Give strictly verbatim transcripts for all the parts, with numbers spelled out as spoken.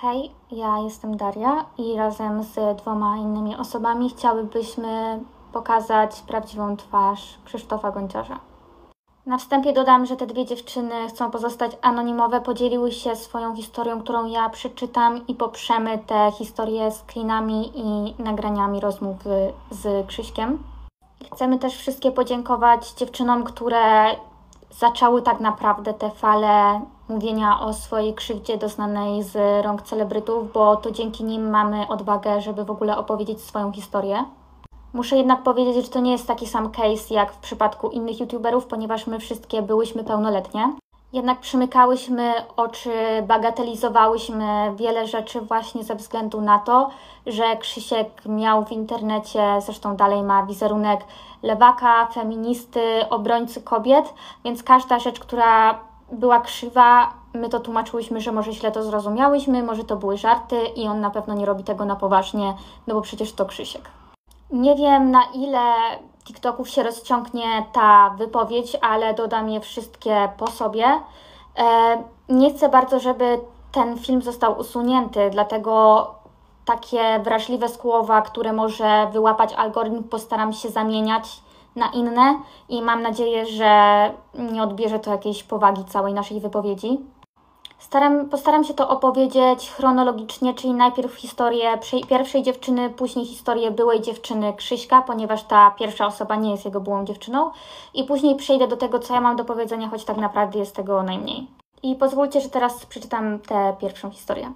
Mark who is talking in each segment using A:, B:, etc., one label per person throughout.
A: Hej, ja jestem Daria i razem z dwoma innymi osobami chciałybyśmy pokazać prawdziwą twarz Krzysztofa Gonciarza. Na wstępie dodam, że te dwie dziewczyny chcą pozostać anonimowe, podzieliły się swoją historią, którą ja przeczytam i poprzemy te historie screenami i nagraniami rozmów z Krzyśkiem. Chcemy też wszystkie podziękować dziewczynom, które zaczęły tak naprawdę te fale mówienia o swojej krzywdzie doznanej z rąk celebrytów, bo to dzięki nim mamy odwagę, żeby w ogóle opowiedzieć swoją historię. Muszę jednak powiedzieć, że to nie jest taki sam case jak w przypadku innych youtuberów, ponieważ my wszystkie byłyśmy pełnoletnie. Jednak przymykałyśmy oczy, bagatelizowałyśmy wiele rzeczy właśnie ze względu na to, że Krzysiek miał w internecie, zresztą dalej ma wizerunek lewaka, feministy, obrońcy kobiet, więc każda rzecz, która była krzywa, my to tłumaczyłyśmy, że może źle to zrozumiałyśmy, może to były żarty i on na pewno nie robi tego na poważnie, no bo przecież to Krzysiek. Nie wiem, na ile TikToków się rozciągnie ta wypowiedź, ale dodam je wszystkie po sobie. E, nie chcę bardzo, żeby ten film został usunięty, dlatego takie wrażliwe słowa, które może wyłapać algorytm, postaram się zamieniać na inne i mam nadzieję, że nie odbierze to jakiejś powagi całej naszej wypowiedzi. Staram, postaram się to opowiedzieć chronologicznie, czyli najpierw historię pierwszej dziewczyny, później historię byłej dziewczyny Krzyśka, ponieważ ta pierwsza osoba nie jest jego byłą dziewczyną, i później przejdę do tego, co ja mam do powiedzenia, choć tak naprawdę jest tego najmniej. I pozwólcie, że teraz przeczytam tę pierwszą historię.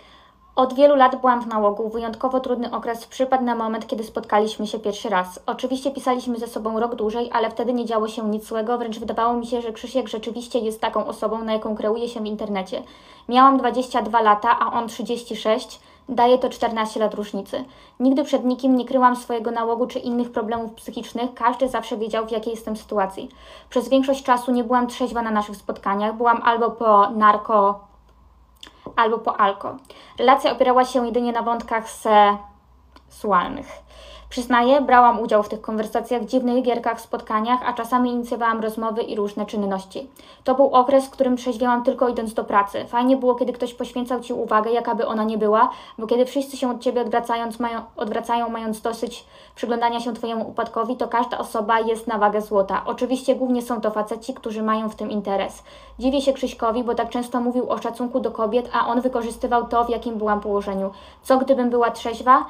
A: Od wielu lat byłam w nałogu. Wyjątkowo trudny okres przypadł na moment, kiedy spotkaliśmy się pierwszy raz. Oczywiście pisaliśmy ze sobą rok dłużej, ale wtedy nie działo się nic złego, wręcz wydawało mi się, że Krzysiek rzeczywiście jest taką osobą, na jaką kreuje się w internecie. Miałam dwadzieścia dwa lata, a on trzydzieści sześć. Daje to czternaście lat różnicy. Nigdy przed nikim nie kryłam swojego nałogu czy innych problemów psychicznych, każdy zawsze wiedział, w jakiej jestem sytuacji. Przez większość czasu nie byłam trzeźwa na naszych spotkaniach, byłam albo po narko, albo po alko. Relacja opierała się jedynie na wątkach seksualnych. Przyznaję, brałam udział w tych konwersacjach, dziwnych gierkach, spotkaniach, a czasami inicjowałam rozmowy i różne czynności. To był okres, w którym trzeźwiałam tylko idąc do pracy. Fajnie było, kiedy ktoś poświęcał Ci uwagę, jakaby ona nie była, bo kiedy wszyscy się od Ciebie odwracając, mają, odwracają, mając dosyć przyglądania się Twojemu upadkowi, to każda osoba jest na wagę złota. Oczywiście głównie są to faceci, którzy mają w tym interes. Dziwię się Krzyśkowi, bo tak często mówił o szacunku do kobiet, a on wykorzystywał to, w jakim byłam położeniu. Co gdybym była trzeźwa?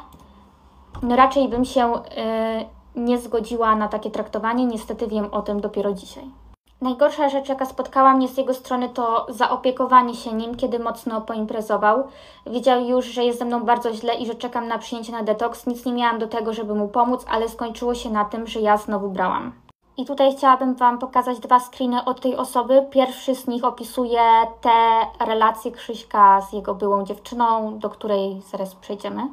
A: No raczej bym się yy, nie zgodziła na takie traktowanie, niestety wiem o tym dopiero dzisiaj. Najgorsza rzecz, jaka spotkała mnie z jego strony, to zaopiekowanie się nim, kiedy mocno poimprezował. Wiedział już, że jest ze mną bardzo źle i że czekam na przyjęcie na detoks. Nic nie miałam do tego, żeby mu pomóc, ale skończyło się na tym, że ja znowu brałam. I tutaj chciałabym Wam pokazać dwa screeny od tej osoby. Pierwszy z nich opisuje te relacje Krzyśka z jego byłą dziewczyną, do której zaraz przejdziemy.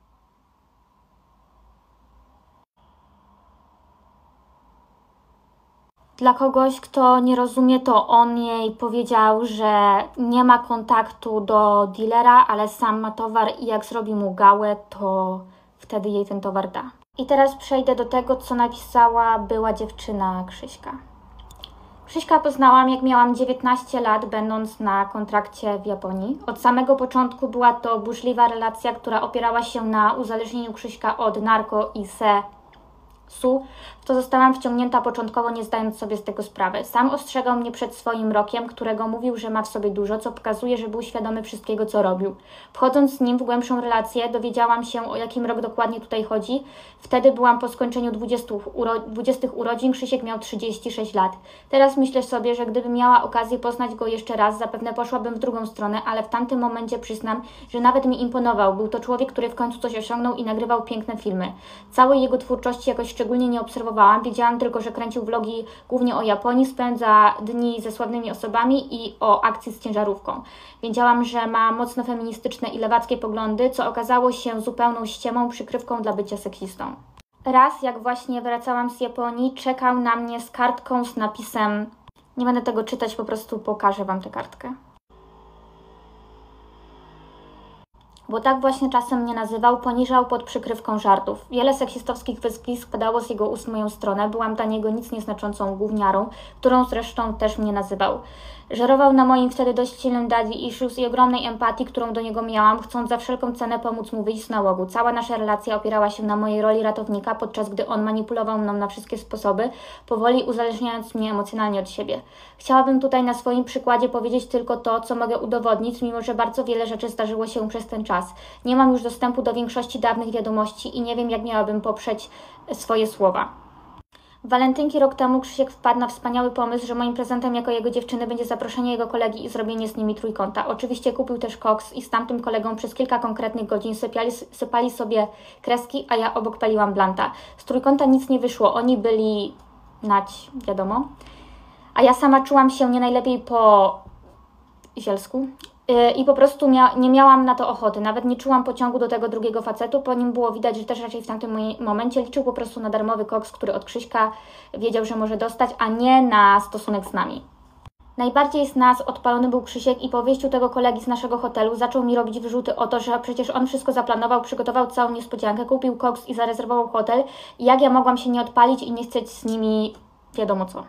A: Dla kogoś, kto nie rozumie, to on jej powiedział, że nie ma kontaktu do dealera, ale sam ma towar i jak zrobi mu gałę, to wtedy jej ten towar da. I teraz przejdę do tego, co napisała była dziewczyna Krzyśka. Krzyśka poznałam, jak miałam dziewiętnaście lat, będąc na kontrakcie w Japonii. Od samego początku była to burzliwa relacja, która opierała się na uzależnieniu Krzyśka od narko i se. Su, w to zostałam wciągnięta początkowo, nie zdając sobie z tego sprawy. Sam ostrzegał mnie przed swoim rokiem, którego mówił, że ma w sobie dużo, co pokazuje, że był świadomy wszystkiego, co robił. Wchodząc z nim w głębszą relację, dowiedziałam się, o jakim rok dokładnie tutaj chodzi. Wtedy byłam po skończeniu dwudziestu uro dwudziestych urodzin, Krzysiek miał trzydzieści sześć lat. Teraz myślę sobie, że gdybym miała okazję poznać go jeszcze raz, zapewne poszłabym w drugą stronę, ale w tamtym momencie przyznam, że nawet mi imponował. Był to człowiek, który w końcu coś osiągnął i nagrywał piękne filmy. Całej jego twórczości jakoś szczególnie nie obserwowałam, wiedziałam tylko, że kręcił vlogi głównie o Japonii, spędza dni ze sławnymi osobami i o akcji z ciężarówką. Wiedziałam, że ma mocno feministyczne i lewackie poglądy, co okazało się zupełną ściemą, przykrywką dla bycia seksistą. Raz, jak właśnie wracałam z Japonii, czekał na mnie z kartką z napisem, nie będę tego czytać, po prostu pokażę Wam tę kartkę. Bo tak właśnie czasem mnie nazywał, poniżał pod przykrywką żartów. Wiele seksistowskich wyzwisk padało z jego ust w moją stronę, byłam dla niego nic nieznaczącą gówniarą, którą zresztą też mnie nazywał. Żerował na moim wtedy dość silnym daddy issues i ogromnej empatii, którą do niego miałam, chcąc za wszelką cenę pomóc mu wyjść z nałogu. Cała nasza relacja opierała się na mojej roli ratownika, podczas gdy on manipulował mną na wszystkie sposoby, powoli uzależniając mnie emocjonalnie od siebie. Chciałabym tutaj na swoim przykładzie powiedzieć tylko to, co mogę udowodnić, mimo że bardzo wiele rzeczy zdarzyło się przez ten czas. Nie mam już dostępu do większości dawnych wiadomości i nie wiem, jak miałabym poprzeć swoje słowa. W walentynki rok temu Krzysiek wpadł na wspaniały pomysł, że moim prezentem jako jego dziewczyny będzie zaproszenie jego kolegi i zrobienie z nimi trójkąta. Oczywiście kupił też koks i z tamtym kolegą przez kilka konkretnych godzin sypiali, sypali sobie kreski, a ja obok paliłam blanta. Z trójkąta nic nie wyszło, oni byli nać, wiadomo. A ja sama czułam się nie najlepiej po zielsku. I po prostu mia nie miałam na to ochoty, nawet nie czułam pociągu do tego drugiego facetu, po nim było widać, że też raczej w tamtym momencie liczył po prostu na darmowy koks, który od Krzyśka wiedział, że może dostać, a nie na stosunek z nami. Najbardziej z nas odpalony był Krzysiek i po wyjściu tego kolegi z naszego hotelu zaczął mi robić wyrzuty o to, że przecież on wszystko zaplanował, przygotował całą niespodziankę, kupił koks i zarezerwował hotel i jak ja mogłam się nie odpalić i nie chcieć z nimi wiadomo co.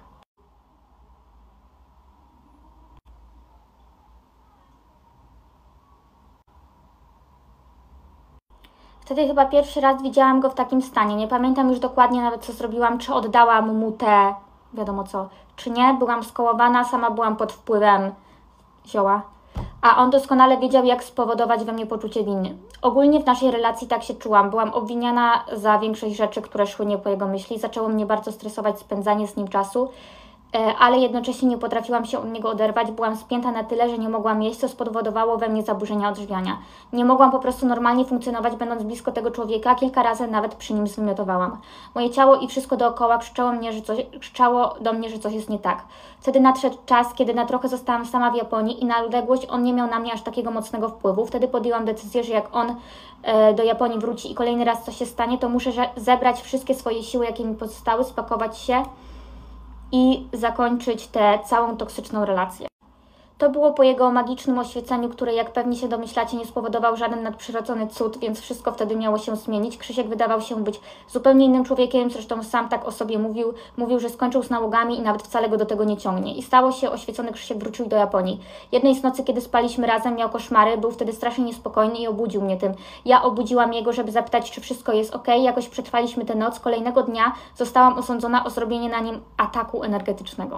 A: Wtedy chyba pierwszy raz widziałam go w takim stanie. Nie pamiętam już dokładnie nawet, co zrobiłam, czy oddałam mu te, wiadomo co, czy nie. Byłam skołowana, sama byłam pod wpływem zioła. A on doskonale wiedział, jak spowodować we mnie poczucie winy. Ogólnie w naszej relacji tak się czułam. Byłam obwiniana za większość rzeczy, które szły nie po jego myśli. Zaczęło mnie bardzo stresować spędzanie z nim czasu, ale jednocześnie nie potrafiłam się od niego oderwać. Byłam spięta na tyle, że nie mogłam jeść, co spowodowało we mnie zaburzenia odżywiania. Nie mogłam po prostu normalnie funkcjonować, będąc blisko tego człowieka. Kilka razy nawet przy nim zwymiotowałam. Moje ciało i wszystko dookoła krzyczało, mnie, że coś, krzyczało do mnie, że coś jest nie tak. Wtedy nadszedł czas, kiedy na trochę zostałam sama w Japonii i na odległość on nie miał na mnie aż takiego mocnego wpływu. Wtedy podjęłam decyzję, że jak on e, do Japonii wróci i kolejny raz coś się stanie, to muszę zebrać wszystkie swoje siły, jakie mi pozostały, spakować się i zakończyć tę całą toksyczną relację. To było po jego magicznym oświeceniu, które, jak pewnie się domyślacie, nie spowodował żaden nadprzyrodzony cud, więc wszystko wtedy miało się zmienić. Krzysiek wydawał się być zupełnie innym człowiekiem, zresztą sam tak o sobie mówił. Mówił, że skończył z nałogami i nawet wcale go do tego nie ciągnie. I stało się, oświecony Krzysiek wrócił do Japonii. Jednej z nocy, kiedy spaliśmy razem, miał koszmary, był wtedy strasznie niespokojny i obudził mnie tym. Ja obudziłam jego, żeby zapytać, czy wszystko jest ok. Jakoś przetrwaliśmy tę noc. Kolejnego dnia zostałam osądzona o zrobienie na nim ataku energetycznego.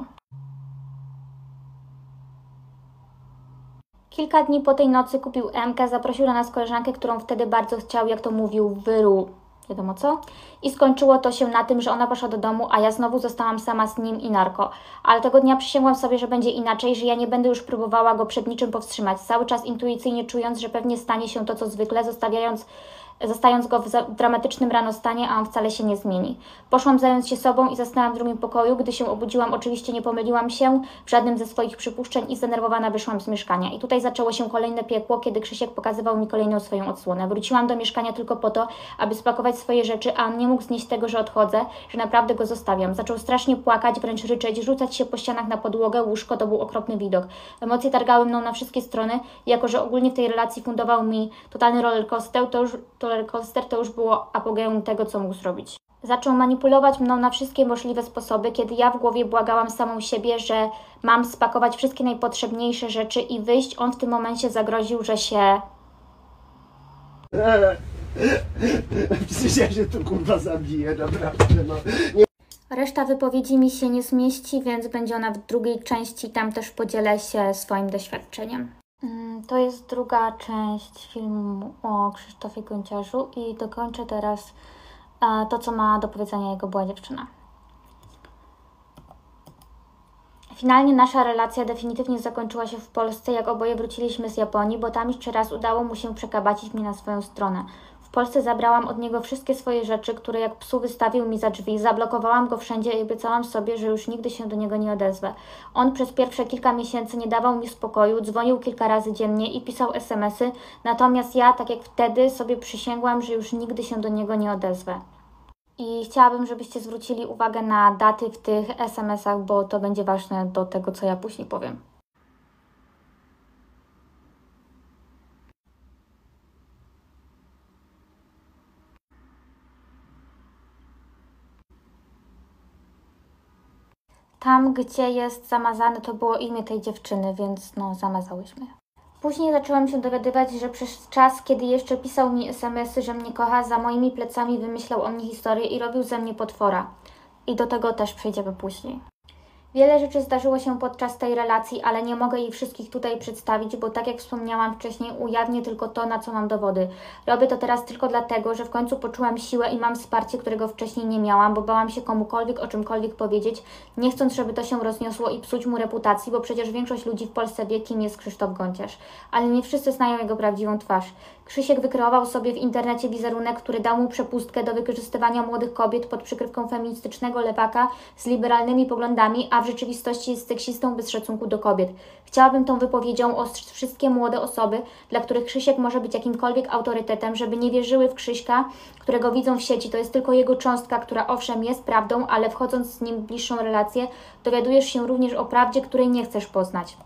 A: Kilka dni po tej nocy kupił M K, zaprosił do nas koleżankę, którą wtedy bardzo chciał, jak to mówił, wyru, wiadomo co. I skończyło to się na tym, że ona poszła do domu, a ja znowu zostałam sama z nim i narko. Ale tego dnia przysięgłam sobie, że będzie inaczej, że ja nie będę już próbowała go przed niczym powstrzymać. Cały czas intuicyjnie czując, że pewnie stanie się to, co zwykle, zostawiając Zostając go w dramatycznym ranostanie, a on wcale się nie zmieni. Poszłam zająć się sobą i zasnęłam w drugim pokoju. Gdy się obudziłam, oczywiście nie pomyliłam się w żadnym ze swoich przypuszczeń i zdenerwowana wyszłam z mieszkania. I tutaj zaczęło się kolejne piekło, kiedy Krzysiek pokazywał mi kolejną swoją odsłonę. Wróciłam do mieszkania tylko po to, aby spakować swoje rzeczy, a on nie mógł znieść tego, że odchodzę, że naprawdę go zostawiam. Zaczął strasznie płakać, wręcz ryczeć, rzucać się po ścianach na podłogę, łóżko, to był okropny widok. Emocje targały mną na wszystkie strony i jako, że ogólnie w tej relacji fundował mi totalny rollercoaster, to już to rollercoaster to już było apogeum tego, co mógł zrobić. Zaczął manipulować mną na wszystkie możliwe sposoby, kiedy ja w głowie błagałam samą siebie, że mam spakować wszystkie najpotrzebniejsze rzeczy i wyjść. On w tym momencie zagroził, że się...
B: Przecież ja się tu kurwa zabiję, naprawdę, no. Nie.
A: Reszta wypowiedzi mi się nie zmieści, więc będzie ona w drugiej części, tam też podzielę się swoim doświadczeniem. To jest druga część filmu o Krzysztofie Gonciarzu i dokończę teraz to, co ma do powiedzenia jego była dziewczyna. Finalnie nasza relacja definitywnie zakończyła się w Polsce, jak oboje wróciliśmy z Japonii, bo tam jeszcze raz udało mu się przekabacić mnie na swoją stronę. W Polsce zabrałam od niego wszystkie swoje rzeczy, które jak psu wystawił mi za drzwi, zablokowałam go wszędzie i obiecałam sobie, że już nigdy się do niego nie odezwę. On przez pierwsze kilka miesięcy nie dawał mi spokoju, dzwonił kilka razy dziennie i pisał es em esy, natomiast ja, tak jak wtedy, sobie przysięgłam, że już nigdy się do niego nie odezwę. I chciałabym, żebyście zwrócili uwagę na daty w tych es em esach, bo to będzie ważne do tego, co ja później powiem. Tam, gdzie jest zamazane, to było imię tej dziewczyny, więc no, zamazałyśmy. Później zaczęłam się dowiadywać, że przez czas, kiedy jeszcze pisał mi es em esy, że mnie kocha, za moimi plecami wymyślał o mnie historię i robił ze mnie potwora. I do tego też przejdziemy później. Wiele rzeczy zdarzyło się podczas tej relacji, ale nie mogę jej wszystkich tutaj przedstawić, bo tak jak wspomniałam wcześniej, ujawnię tylko to, na co mam dowody. Robię to teraz tylko dlatego, że w końcu poczułam siłę i mam wsparcie, którego wcześniej nie miałam, bo bałam się komukolwiek o czymkolwiek powiedzieć, nie chcąc, żeby to się rozniosło i psuć mu reputacji, bo przecież większość ludzi w Polsce wie, kim jest Krzysztof Gonciarz. Ale nie wszyscy znają jego prawdziwą twarz. Krzysiek wykreował sobie w internecie wizerunek, który dał mu przepustkę do wykorzystywania młodych kobiet pod przykrywką feministycznego lewaka z liberalnymi poglądami, a w rzeczywistości jest seksistą bez szacunku do kobiet. Chciałabym tą wypowiedzią ostrzec wszystkie młode osoby, dla których Krzysiek może być jakimkolwiek autorytetem, żeby nie wierzyły w Krzyśka, którego widzą w sieci. To jest tylko jego cząstka, która owszem jest prawdą, ale wchodząc z nim w bliższą relację, dowiadujesz się również o prawdzie, której nie chcesz poznać.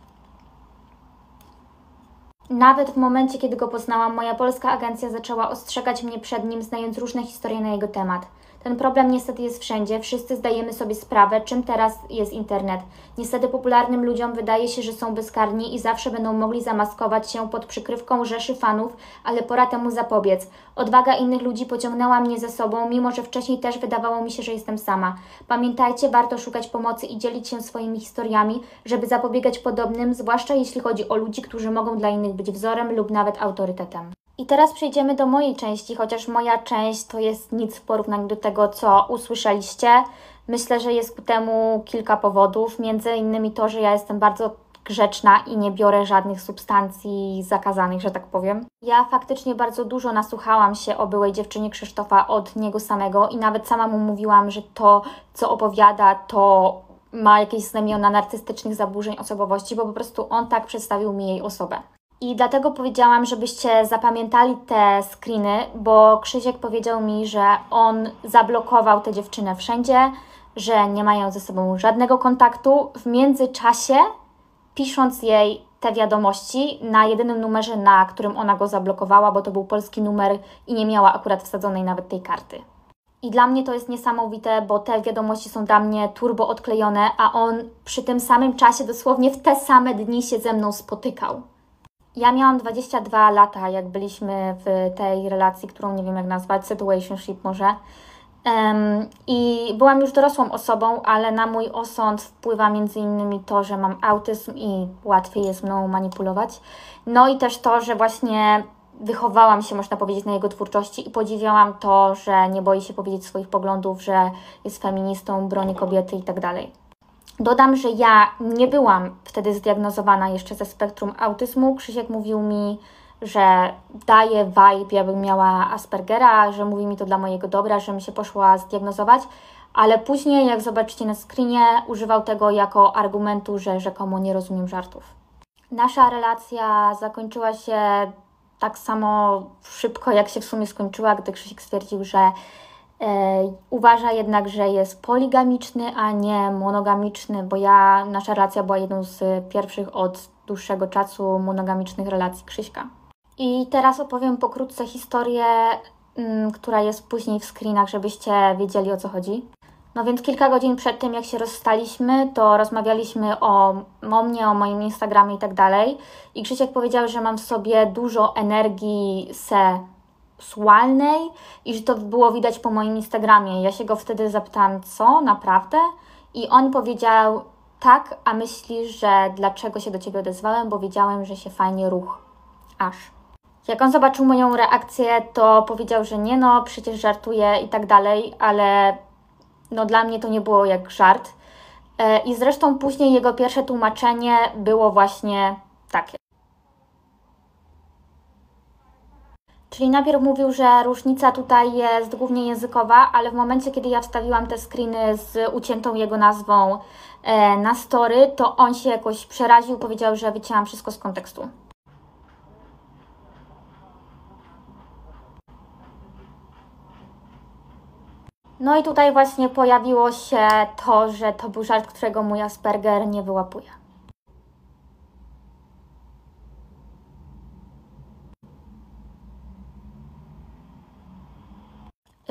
A: Nawet w momencie, kiedy go poznałam, moja polska agencja zaczęła ostrzegać mnie przed nim, znając różne historie na jego temat. Ten problem niestety jest wszędzie, wszyscy zdajemy sobie sprawę, czym teraz jest internet. Niestety popularnym ludziom wydaje się, że są bezkarni i zawsze będą mogli zamaskować się pod przykrywką rzeszy fanów, ale pora temu zapobiec. Odwaga innych ludzi pociągnęła mnie ze sobą, mimo że wcześniej też wydawało mi się, że jestem sama. Pamiętajcie, warto szukać pomocy i dzielić się swoimi historiami, żeby zapobiegać podobnym, zwłaszcza jeśli chodzi o ludzi, którzy mogą dla innych być wzorem lub nawet autorytetem. I teraz przejdziemy do mojej części, chociaż moja część to jest nic w porównaniu do tego, co usłyszeliście. Myślę, że jest ku temu kilka powodów, między innymi to, że ja jestem bardzo grzeczna i nie biorę żadnych substancji zakazanych, że tak powiem. Ja faktycznie bardzo dużo nasłuchałam się o byłej dziewczynie Krzysztofa od niego samego i nawet sama mu mówiłam, że to, co opowiada, to ma jakieś znamiona narcystycznych zaburzeń osobowości, bo po prostu on tak przedstawił mi jej osobę. I dlatego powiedziałam, żebyście zapamiętali te screeny, bo Krzysiek powiedział mi, że on zablokował tę dziewczynę wszędzie, że nie mają ze sobą żadnego kontaktu. W międzyczasie, pisząc jej te wiadomości na jedynym numerze, na którym ona go zablokowała, bo to był polski numer i nie miała akurat wsadzonej nawet tej karty. I dla mnie to jest niesamowite, bo te wiadomości są dla mnie turbo odklejone, a on przy tym samym czasie, dosłownie w te same dni się ze mną spotykał. Ja miałam dwadzieścia dwa lata, jak byliśmy w tej relacji, którą nie wiem jak nazwać, situationship może. Um, I byłam już dorosłą osobą, ale na mój osąd wpływa między innymi to, że mam autyzm i łatwiej jest mną manipulować. No i też to, że właśnie wychowałam się, można powiedzieć, na jego twórczości i podziwiałam to, że nie boi się powiedzieć swoich poglądów, że jest feministą, broni kobiety i tak dalej. Dodam, że ja nie byłam wtedy zdiagnozowana jeszcze ze spektrum autyzmu. Krzysiek mówił mi, że daje vibe, jakbym miała Aspergera, że mówi mi to dla mojego dobra, żebym się poszła zdiagnozować, ale później, jak zobaczycie na screenie, używał tego jako argumentu, że rzekomo nie rozumiem żartów. Nasza relacja zakończyła się tak samo szybko, jak się w sumie skończyła, gdy Krzysiek stwierdził, że E, uważa jednak, że jest poligamiczny, a nie monogamiczny, bo ja, nasza relacja była jedną z pierwszych od dłuższego czasu monogamicznych relacji Krzyśka. I teraz opowiem pokrótce historię, m, która jest później w screenach, żebyście wiedzieli, o co chodzi. No więc kilka godzin przed tym, jak się rozstaliśmy, to rozmawialiśmy o, o mnie, o moim Instagramie i tak dalej. I Krzysiek powiedział, że mam w sobie dużo energii se seksualnej i że to było widać po moim Instagramie. Ja się go wtedy zapytałam, co? Naprawdę? I on powiedział, tak, a myślisz, że dlaczego się do Ciebie odezwałem? Bo wiedziałem, że się fajnie ruch. Aż. Jak on zobaczył moją reakcję, to powiedział, że nie no, przecież żartuję i tak dalej, ale no dla mnie to nie było jak żart. I zresztą później jego pierwsze tłumaczenie było właśnie takie. Czyli najpierw mówił, że różnica tutaj jest głównie językowa, ale w momencie, kiedy ja wstawiłam te screeny z uciętą jego nazwą e, na story, to on się jakoś przeraził, powiedział, że wycięłam wszystko z kontekstu. No i tutaj właśnie pojawiło się to, że to był żart, którego mój Asperger nie wyłapuje.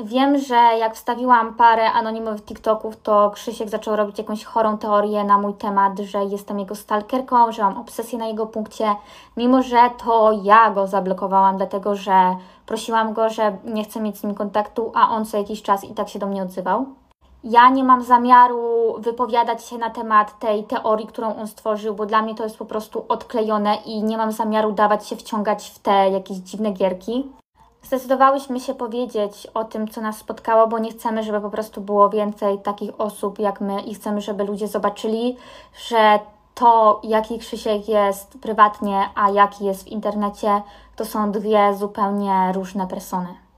A: Wiem, że jak wstawiłam parę anonimowych TikToków, to Krzysiek zaczął robić jakąś chorą teorię na mój temat, że jestem jego stalkerką, że mam obsesję na jego punkcie, mimo że to ja go zablokowałam, dlatego że prosiłam go, że nie chcę mieć z nim kontaktu, a on co jakiś czas i tak się do mnie odzywał. Ja nie mam zamiaru wypowiadać się na temat tej teorii, którą on stworzył, bo dla mnie to jest po prostu odklejone i nie mam zamiaru dawać się wciągać w te jakieś dziwne gierki. Zdecydowałyśmy się powiedzieć o tym, co nas spotkało, bo nie chcemy, żeby po prostu było więcej takich osób jak my i chcemy, żeby ludzie zobaczyli, że to, jaki Krzysiek jest prywatnie, a jaki jest w internecie, to są dwie zupełnie różne persony.